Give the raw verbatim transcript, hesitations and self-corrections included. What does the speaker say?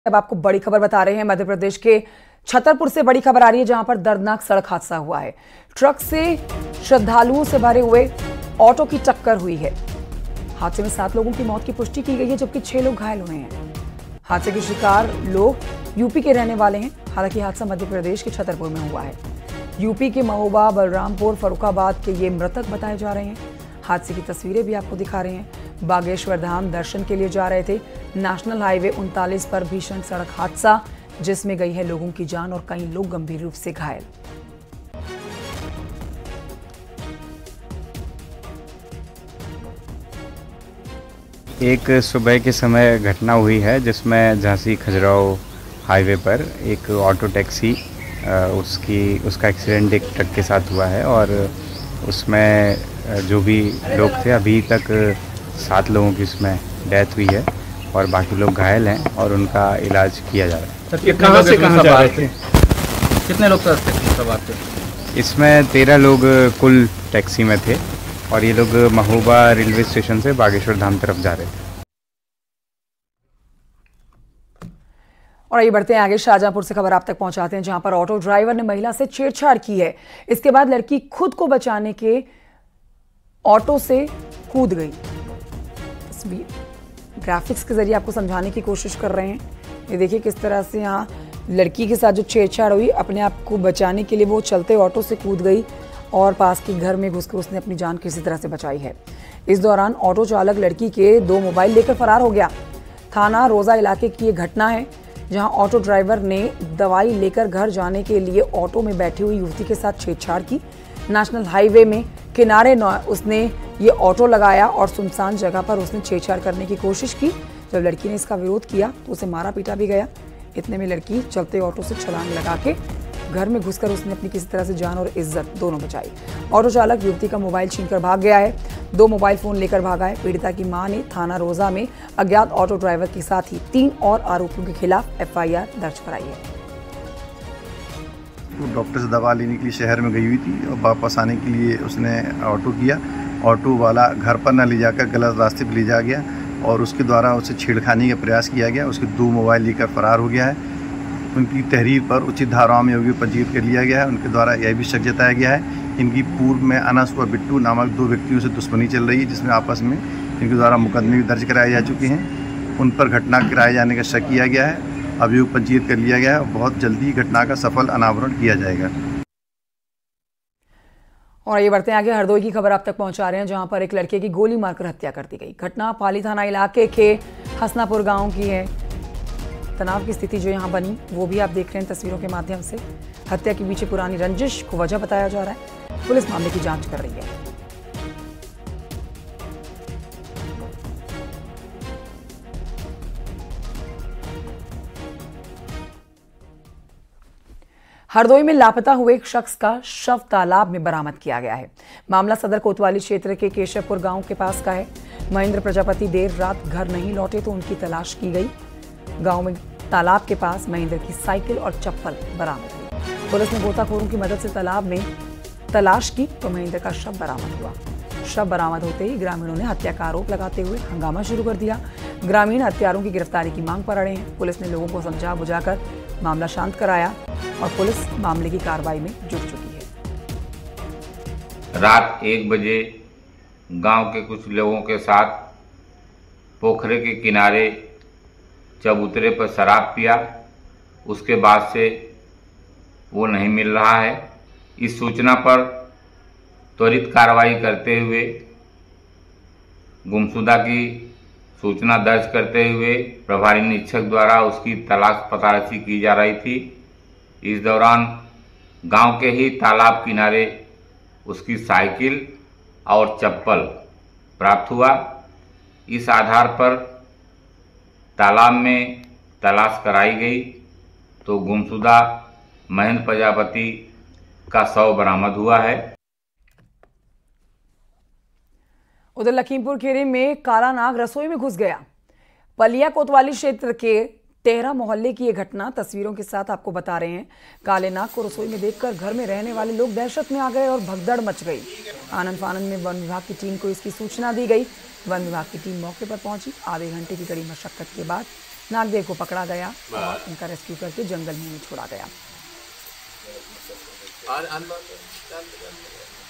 अब आपको बड़ी खबर बता रहे हैं। मध्य प्रदेश के छतरपुर से बड़ी खबर आ रही है, जहां पर दर्दनाक सड़क हादसा हुआ है। ट्रक से श्रद्धालुओं से भरे हुए ऑटो की टक्कर हुई है। हादसे में सात लोगों की मौत की पुष्टि की गई है, जबकि छह लोग घायल हुए हैं। हादसे के शिकार लोग यूपी के रहने वाले हैं। हालांकि हादसा मध्य प्रदेश के छतरपुर में हुआ है। यूपी के महोबा, बलरामपुर, फर्रुखाबाद के ये मृतक बताए जा रहे हैं। हादसे की तस्वीरें भी आपको दिखा रहे हैं। बागेश्वर धाम दर्शन के लिए जा रहे थे। नेशनल हाईवे उनतालीस पर भीषण सड़क हादसा, जिसमें गई है लोगों की जान और कई लोग गंभीर रूप से घायल। एक सुबह के समय घटना हुई है, जिसमें झांसी खजुराहो हाईवे पर एक ऑटो टैक्सी उसकी उसका एक्सीडेंट एक ट्रक के साथ हुआ है और उसमें जो भी लोग थे, अभी तक सात लोगों की उसमें डेथ हुई है और बाकी लोग घायल हैं और उनका इलाज किया जा रहा है। सर, ये कहाँ से कहाँ जा रहे थे? कितने लोग सवार थे? इसमें तेरह लोग कुल टैक्सी में थे और ये लोग महोबा रेलवे स्टेशन से बागेश्वर धाम तरफ जा रहे थे। और आइए बढ़ते हैं आगे। शाहजहांपुर से खबर आप तक पहुंचाते हैं, जहां पर ऑटो ड्राइवर ने महिला से छेड़छाड़ की है। इसके बाद लड़की खुद को बचाने के ऑटो से कूद गई। तस्वीर ग्राफिक्स के जरिए आपको समझाने की कोशिश कर रहे हैं। ये देखिए किस तरह से यहाँ लड़की के साथ जो छेड़छाड़ हुई, अपने आप को बचाने के लिए वो चलते ऑटो से कूद गई और पास के घर में घुसकर उसने अपनी जान किसी तरह से बचाई है। इस दौरान ऑटो चालक लड़की के दो मोबाइल लेकर फरार हो गया। थाना रोजा इलाके की ये घटना है, जहां ऑटो ड्राइवर ने दवाई लेकर घर जाने के लिए ऑटो में बैठी हुई युवती के साथ छेड़छाड़ की। नेशनल हाईवे में किनारे उसने ये ऑटो लगाया और सुनसान जगह पर उसने छेड़छाड़ करने की कोशिश की। जब लड़की ने इसका विरोध किया तो उसे मारा पीटा भी गया। इतने में लड़की चलते ऑटो से छलांग लगा के घर में घुसकर उसने अपनी किसी तरह से जान और इज्जत दोनों बचाई। ऑटो चालक युवती का मोबाइल छीनकर भाग गया है। दो मोबाइल फोन लेकर भागा है। पीड़िता की मां ने थाना रोजा में अज्ञात ऑटो ड्राइवर के साथ ही तीन और आरोपियों के खिलाफ एफ आई आर दर्ज कराई है। डॉक्टर से दवा लेने के लिए शहर में गई हुई थी और वापस आने के लिए उसने ऑटो किया। ऑटो वाला घर पर न ले जाकर गलत रास्ते पर ले जा गया और उसके द्वारा उसे छेड़खानी का प्रयास किया गया। उसके दो मोबाइल लेकर फरार हो गया है। उनकी तहरीर पर उचित धाराओं में योग्य पंजीकृत कर लिया गया है। उनके द्वारा यह भी शक जताया गया है इनकी पूर्व में अनस व बिट्टू नामक दो व्यक्तियों से दुश्मनी चल रही है, जिसमें आपस में इनके द्वारा मुकदमे भी दर्ज कराए जा चुके हैं। उन पर घटना कराए जाने का शक किया गया है। अभियोग पंजीकृत कर लिया गया है और बहुत जल्दी घटना का सफल अनावरण किया जाएगा। और ये बढ़ते हैं आगे। हरदोई की खबर आप तक पहुंचा रहे हैं, जहां पर एक लड़के की गोली मारकर हत्या कर दी गई। घटना पाली थाना इलाके के हसनापुर गांव की है। तनाव की स्थिति जो यहां बनी वो भी आप देख रहे हैं तस्वीरों के माध्यम से। हत्या के पीछे पुरानी रंजिश को वजह बताया जा रहा है। पुलिस मामले की जांच कर रही है। हरदोई में लापता हुए एक शख्स का शव तालाब में बरामद किया गया है। मामला सदर कोतवाली क्षेत्र के केशवपुर गांव के पास का है। महेंद्र प्रजापति देर रात घर नहीं लौटे तो उनकी तलाश की गई। गांव में तालाब के पास महेंद्र की साइकिल और चप्पल बरामद हुई। पुलिस ने गोताखोरों की मदद से तालाब में तलाश की तो महेंद्र का शव बरामद हुआ। शव बरामद होते ही ग्रामीणों ने हत्या का आरोप लगाते हुए हंगामा शुरू कर दिया। ग्रामीण हत्यारों की गिरफ्तारी की मांग पर अड़े हैं। पुलिस ने लोगों को समझा बुझाकर मामला शांत कराया और पुलिस मामले की कार्रवाई में जुट चुकी है। रात एक बजे गांव के कुछ लोगों के साथ पोखरे के किनारे चबूतरे पर शराब पिया। उसके बाद से वो नहीं मिल रहा है। इस सूचना पर त्वरित कार्रवाई करते हुए गुमशुदा की सूचना दर्ज करते हुए प्रभारी निरीक्षक द्वारा उसकी तलाश पताराशी की जा रही थी। इस दौरान गांव के ही तालाब किनारे उसकी साइकिल और चप्पल प्राप्त हुआ। इस आधार पर तालाब में तलाश कराई गई तो गुमशुदा महेंद्र प्रजापति का शव बरामद हुआ है। उधर लखीमपुर खीरी में काला नाग रसोई में घुस गया। पलिया कोतवाली क्षेत्र के टेहरा मोहल्ले की यह घटना तस्वीरों के साथ आपको बता रहे हैं। काले नाग को रसोई में देखकर घर में रहने वाले लोग दहशत में आ गए और भगदड़ मच गई। आनंद फानंद में वन विभाग की टीम को इसकी सूचना दी गई। वन विभाग की टीम मौके पर पहुंची। आधे घंटे की कड़ी मशक्कत के बाद नागदेव को पकड़ा गया और उनका रेस्क्यू करके जंगल में छोड़ा गया।